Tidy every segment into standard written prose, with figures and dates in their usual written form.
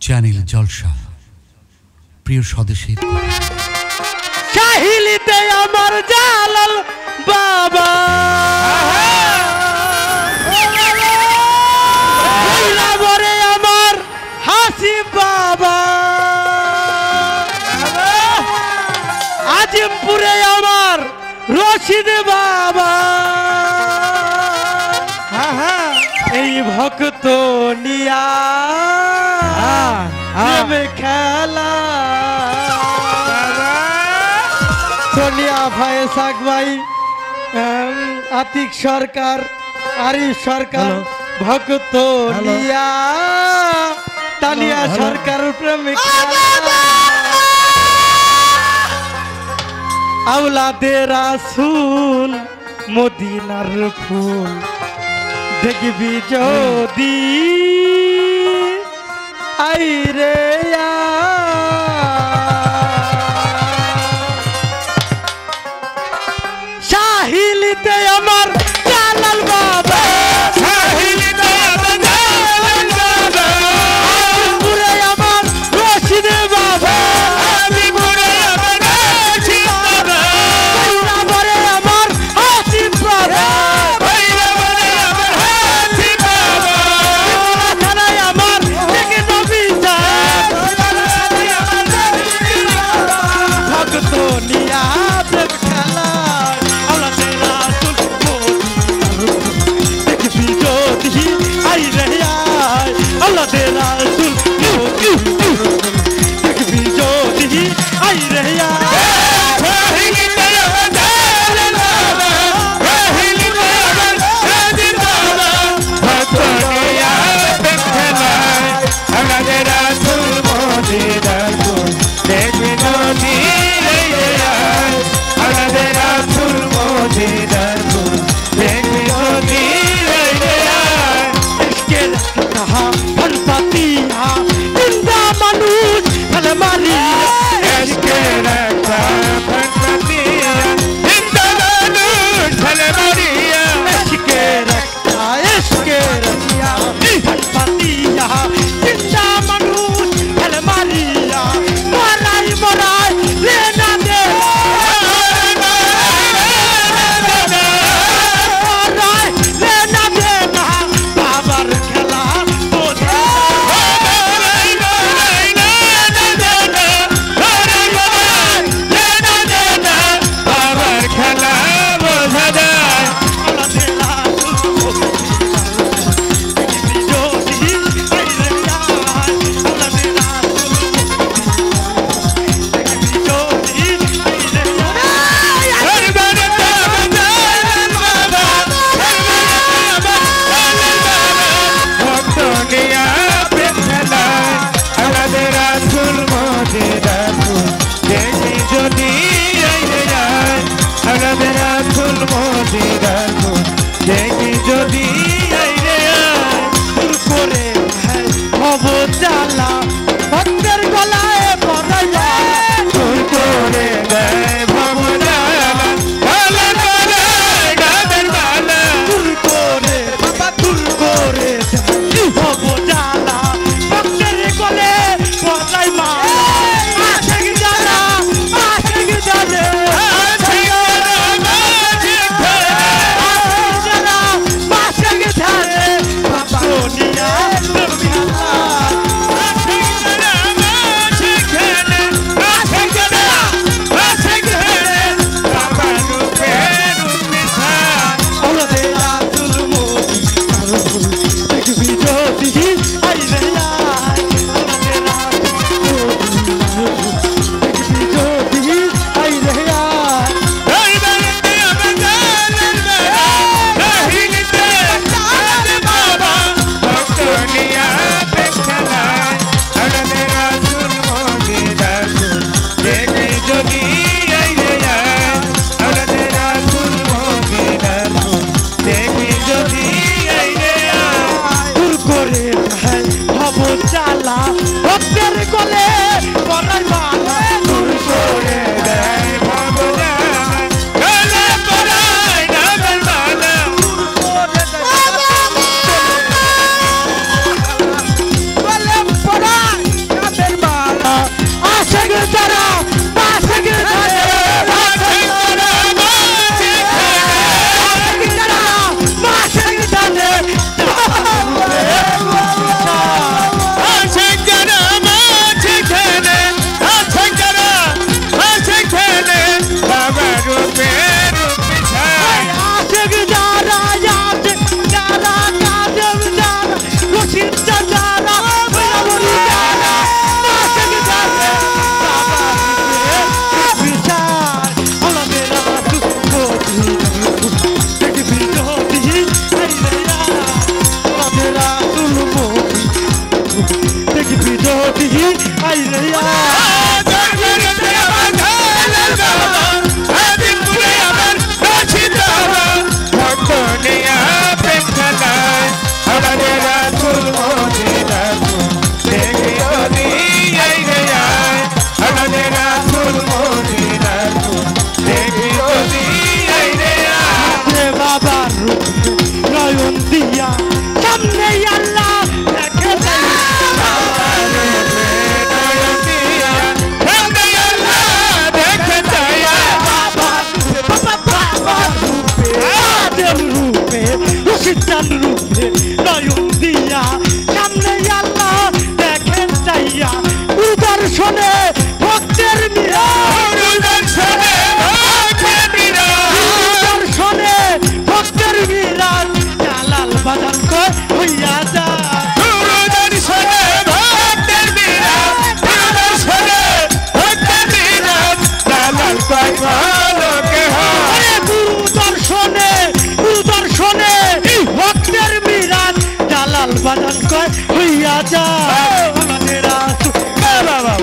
Channel জলসা প্রিয় স্বদেশের চাহিলিতে আমার জালাল বাবা বরে আমার হাসি বাবা আজিমপুরে আমার রশিদ বাবা এই ভক্ত নিয়া খেলা সোনিয়া ভাই সাকবাই আতিক সরকার আরিফ সরকার ভক্ত নিয়া তানিয়া সরকার প্রেমিক আওলাদে রাসূল মদিনার ফুল দেখবি যদি আই রে শাহিলিতে আমার জালাল বাবা শাহিলিতে আমার জালাল বাবা আজিমপুরে আমার রশিদ বাবা আজিমপুরে আমার রশিদ বাবা ভৈরবরে আমার হাসিব বাবা ভৈরবরে আমার হাসিব বাবা থানায় আমার থেকে নবী সাহেব ভক্ত নিয়া দেব খেলা Allah de Rasul देखबी ज्योति आई रहिया যদি আই রে বাবার নয়ন দিয়া সামনে আল্লাহ দেখে রূপে সিদ্ধান রূপে নয়ন দিয়া সামনে আল্লাহ দেখে চাইয়া উদর্শনে ভক্তের মিরা উদর্শনে ভক্তের মিরাজ জালাল বাজান কর হইয়া যা ভক্তের মিরাজ জালাল বাজান কর হইয়া যা আমাদের বাবা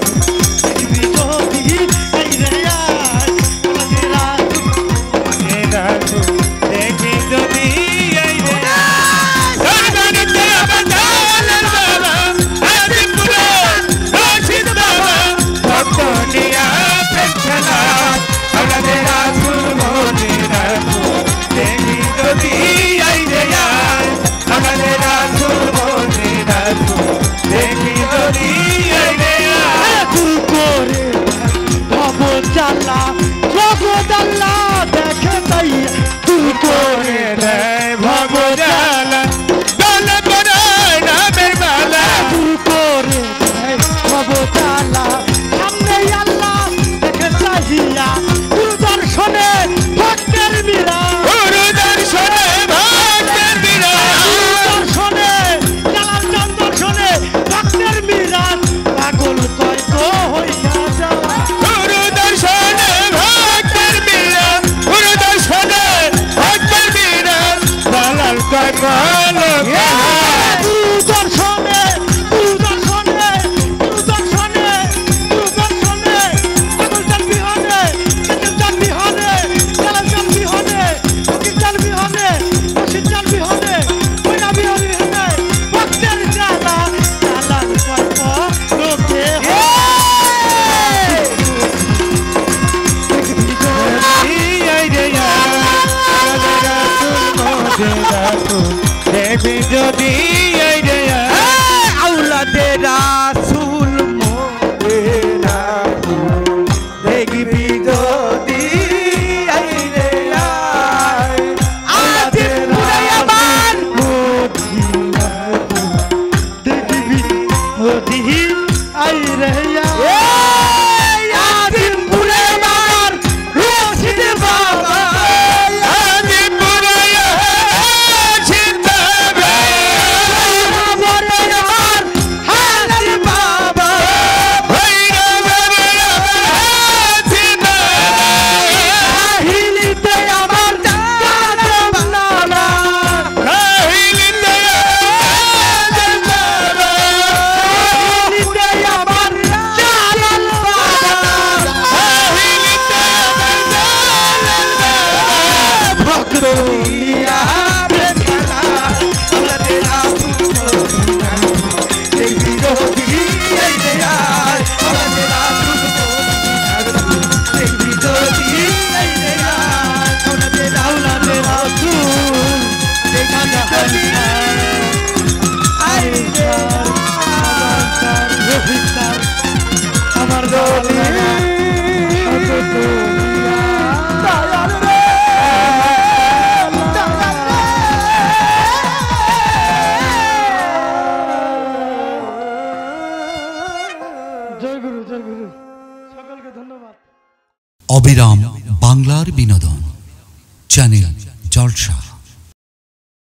জালা জগদাল্লা দেখে তাই তুই করে দেয় ভগজালা দলে করে নামের মালা তুই করে দেয় ভগজালা সামনে আল্লাহ দেখে চাহিয়া দর্শনে ভক্তের মীরা দর্শনে ভক্তের মীরা দর্শনে জালাল চাঁদ দর্শনে ভক্তের মীরা পাগল কয় তো হইয়া যা যদি আউলাদে রাসূল মোদেনা দেখবি যদি আউলাদে আমার মোদিনা দেখবি মোদি আই রে আমার সকলকে ধন্যবাদ। অবিরাম বাংলার বিনোদন চ্যানেল জলসা।